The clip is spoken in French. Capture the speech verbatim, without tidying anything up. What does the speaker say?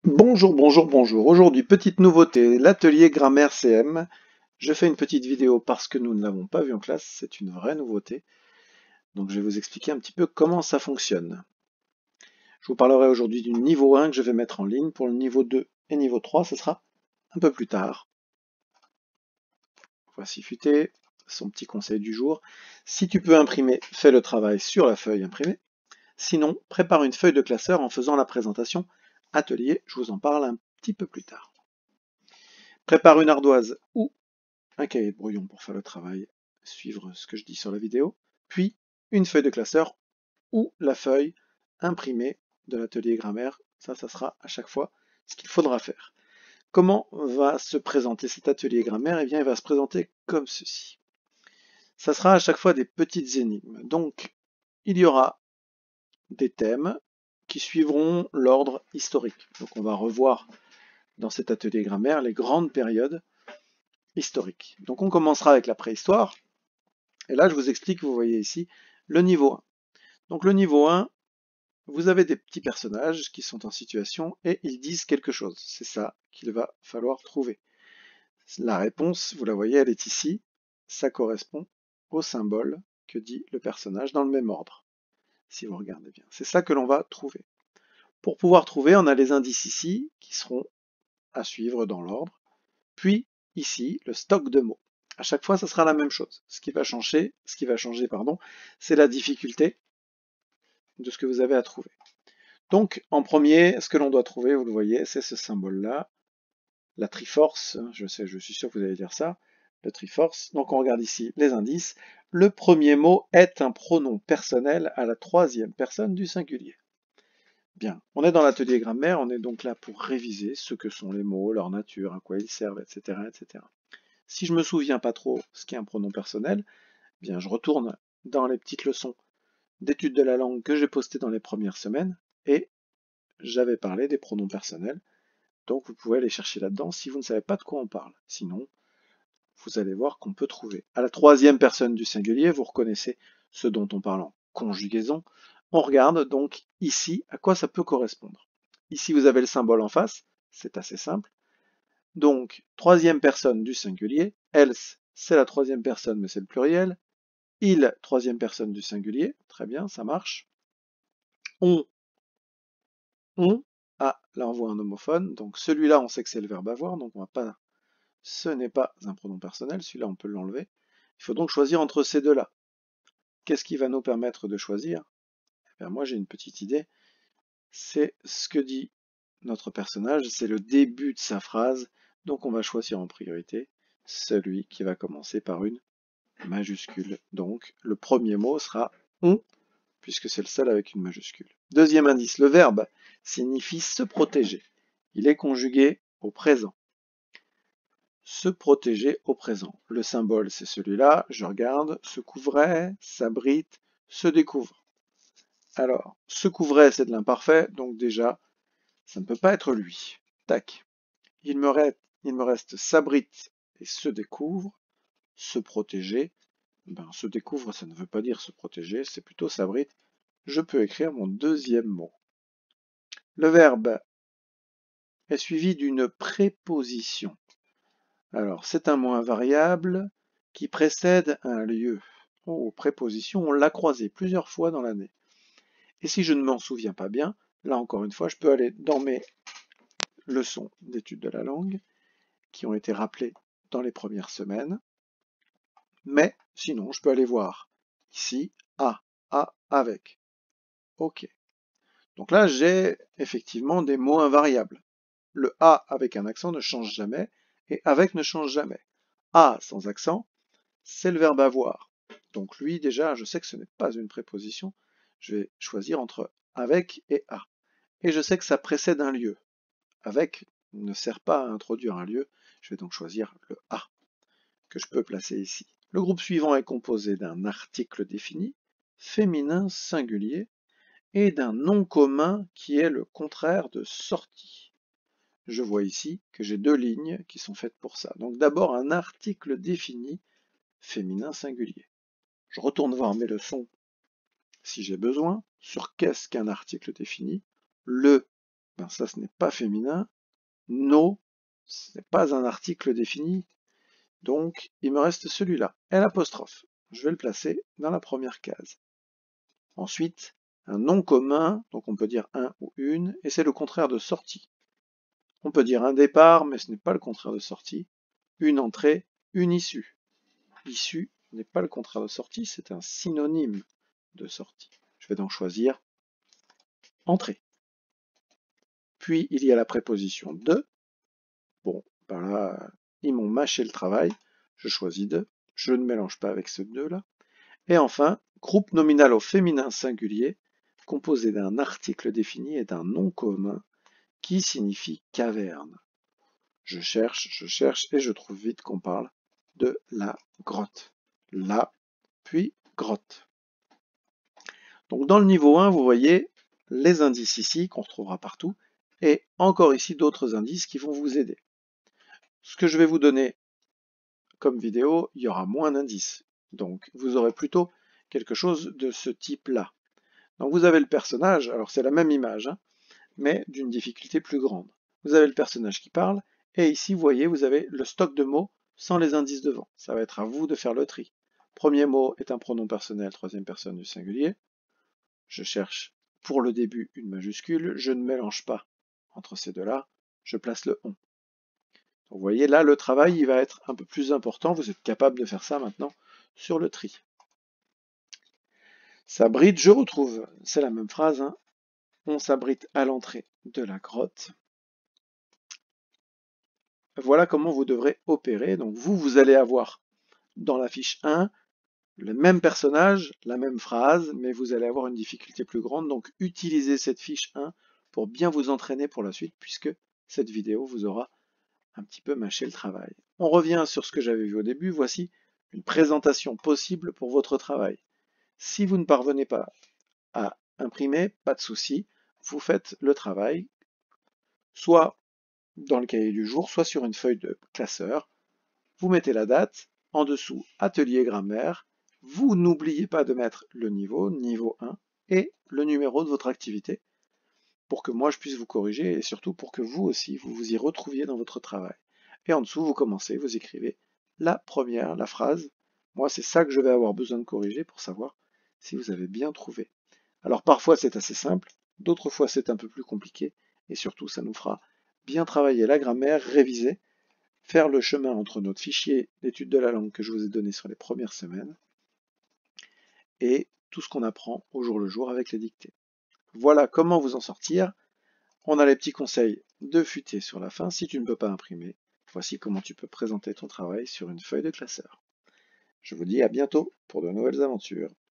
Bonjour, bonjour, bonjour. Aujourd'hui, petite nouveauté, l'atelier grammaire C M. Je fais une petite vidéo parce que nous ne l'avons pas vu en classe, c'est une vraie nouveauté. Donc je vais vous expliquer un petit peu comment ça fonctionne. Je vous parlerai aujourd'hui du niveau un que je vais mettre en ligne. Pour le niveau deux et niveau trois, ce sera un peu plus tard. Voici futé, son petit conseil du jour. Si tu peux imprimer, fais le travail sur la feuille imprimée. Sinon, prépare une feuille de classeur en faisant la présentation atelier. Je vous en parle un petit peu plus tard. Prépare une ardoise ou un cahier de brouillon pour faire le travail, suivre ce que je dis sur la vidéo, puis une feuille de classeur ou la feuille imprimée de l'atelier grammaire. Ça, ça sera à chaque fois ce qu'il faudra faire. Comment va se présenter cet atelier grammaire? Eh bien, il va se présenter comme ceci. Ça sera à chaque fois des petites énigmes. Donc, il y aura des thèmes qui suivront l'ordre historique. Donc, on va revoir dans cet atelier grammaire les grandes périodes historiques. Donc, on commencera avec la préhistoire. Et là, je vous explique, vous voyez ici, le niveau un. Donc le niveau un, vous avez des petits personnages qui sont en situation et ils disent quelque chose. C'est ça qu'il va falloir trouver. La réponse, vous la voyez, elle est ici. Ça correspond au symbole que dit le personnage dans le même ordre, si vous regardez bien. C'est ça que l'on va trouver. Pour pouvoir trouver, on a les indices ici qui seront à suivre dans l'ordre. Puis ici, le stock de mots. À chaque fois, ce sera la même chose. Ce qui va changer, ce qui va changer, pardon, c'est la difficulté de ce que vous avez à trouver. Donc, en premier, ce que l'on doit trouver, vous le voyez, c'est ce symbole-là, la Triforce. Je sais, je suis sûr que vous allez dire ça, le Triforce. Donc, on regarde ici les indices. Le premier mot est un pronom personnel à la troisième personne du singulier. Bien, on est dans l'atelier grammaire, on est donc là pour réviser ce que sont les mots, leur nature, à quoi ils servent, et cetera, et cetera. Si je me souviens pas trop ce qu'est un pronom personnel, eh bien, je retourne dans les petites leçons d'études de la langue que j'ai postées dans les premières semaines et j'avais parlé des pronoms personnels. Donc vous pouvez aller chercher là-dedans si vous ne savez pas de quoi on parle. Sinon, vous allez voir qu'on peut trouver. À la troisième personne du singulier, vous reconnaissez ce dont on parle en conjugaison. On regarde donc ici à quoi ça peut correspondre. Ici, vous avez le symbole en face, c'est assez simple. Donc, troisième personne du singulier, else, c'est la troisième personne, mais c'est le pluriel. Il, troisième personne du singulier, très bien, ça marche. On, on, ah, là on voit un homophone, donc celui-là on sait que c'est le verbe avoir, donc on va pas, ce n'est pas un pronom personnel, celui-là on peut l'enlever. Il faut donc choisir entre ces deux-là. Qu'est-ce qui va nous permettre de choisir? Eh bien, moi j'ai une petite idée, c'est ce que dit notre personnage, c'est le début de sa phrase, donc on va choisir en priorité celui qui va commencer par une majuscule. Donc le premier mot sera on, puisque c'est le seul avec une majuscule. Deuxième indice, le verbe signifie se protéger. Il est conjugué au présent. Se protéger au présent. Le symbole, c'est celui-là. Je regarde. Se couvrait, s'abrite, se découvre. Alors, se couvrait, c'est de l'imparfait, donc déjà, ça ne peut pas être lui. Tac. Il me reste, il me reste s'abrite et se découvre. Se protéger. Ben, se découvre, ça ne veut pas dire se protéger, c'est plutôt s'abrite. Je peux écrire mon deuxième mot. Le verbe est suivi d'une préposition. Alors, c'est un mot invariable qui précède un lieu. Oh, préposition, on l'a croisé plusieurs fois dans l'année. Et si je ne m'en souviens pas bien, là encore une fois, je peux aller dans mes leçons d'études de la langue qui ont été rappelées dans les premières semaines. Mais sinon, je peux aller voir ici, à, à, avec. OK. Donc là, j'ai effectivement des mots invariables. Le A avec un accent ne change jamais et avec ne change jamais. A sans accent, c'est le verbe avoir. Donc lui, déjà, je sais que ce n'est pas une préposition. Je vais choisir entre avec et à. Et je sais que ça précède un lieu. Avec ne sert pas à introduire un lieu. Je vais donc choisir le à, que je peux placer ici. Le groupe suivant est composé d'un article défini, féminin singulier, et d'un nom commun qui est le contraire de sortie. Je vois ici que j'ai deux lignes qui sont faites pour ça. Donc d'abord un article défini, féminin singulier. Je retourne voir mes leçons si j'ai besoin, sur qu'est-ce qu'un article défini. Le Ben ça, ce n'est pas féminin. No, ce n'est pas un article défini. Donc, il me reste celui-là, L'. Je vais le placer dans la première case. Ensuite, un nom commun, donc on peut dire un ou une, et c'est le contraire de sortie. On peut dire un départ, mais ce n'est pas le contraire de sortie. Une entrée, une issue. Issue n'est pas le contraire de sortie, c'est un synonyme de sortie. Je vais donc choisir entrée. Puis il y a la préposition de. Bon, ben là, ils m'ont mâché le travail. Je choisis de. Je ne mélange pas avec ce deux là. Et enfin, groupe nominal au féminin singulier, composé d'un article défini et d'un nom commun qui signifie caverne. Je cherche, je cherche et je trouve vite qu'on parle de la grotte. La, puis grotte. Donc dans le niveau un, vous voyez les indices ici qu'on retrouvera partout et encore ici d'autres indices qui vont vous aider. Ce que je vais vous donner comme vidéo, il y aura moins d'indices. Donc vous aurez plutôt quelque chose de ce type-là. Donc vous avez le personnage, alors c'est la même image, hein, mais d'une difficulté plus grande. Vous avez le personnage qui parle, et ici vous voyez, vous avez le stock de mots sans les indices devant. Ça va être à vous de faire le tri. Premier mot est un pronom personnel, troisième personne du singulier. Je cherche pour le début une majuscule, je ne mélange pas entre ces deux-là, je place le on. Donc vous voyez là, le travail il va être un peu plus important, vous êtes capable de faire ça maintenant sur le tri. S'abrite, je retrouve, c'est la même phrase, hein. On s'abrite à l'entrée de la grotte. Voilà comment vous devrez opérer. Donc vous, vous allez avoir dans la fiche un le même personnage, la même phrase, mais vous allez avoir une difficulté plus grande. Donc utilisez cette fiche un pour bien vous entraîner pour la suite, puisque cette vidéo vous aura un petit peu mâché le travail. On revient sur ce que j'avais vu au début. Voici une présentation possible pour votre travail. Si vous ne parvenez pas à imprimer, pas de souci, vous faites le travail, soit dans le cahier du jour, soit sur une feuille de classeur. Vous mettez la date, en dessous atelier grammaire, vous n'oubliez pas de mettre le niveau, niveau un, et le numéro de votre activité, pour que moi je puisse vous corriger, et surtout pour que vous aussi, vous vous y retrouviez dans votre travail. Et en dessous, vous commencez, vous écrivez la première, la phrase. Moi, c'est ça que je vais avoir besoin de corriger pour savoir si vous avez bien trouvé. Alors parfois c'est assez simple, d'autres fois c'est un peu plus compliqué, et surtout ça nous fera bien travailler la grammaire, réviser, faire le chemin entre notre fichier d'étude de la langue que je vous ai donné sur les premières semaines, et tout ce qu'on apprend au jour le jour avec les dictées. Voilà comment vous en sortir. On a les petits conseils de futé sur la fin. Si tu ne peux pas imprimer, voici comment tu peux présenter ton travail sur une feuille de classeur. Je vous dis à bientôt pour de nouvelles aventures.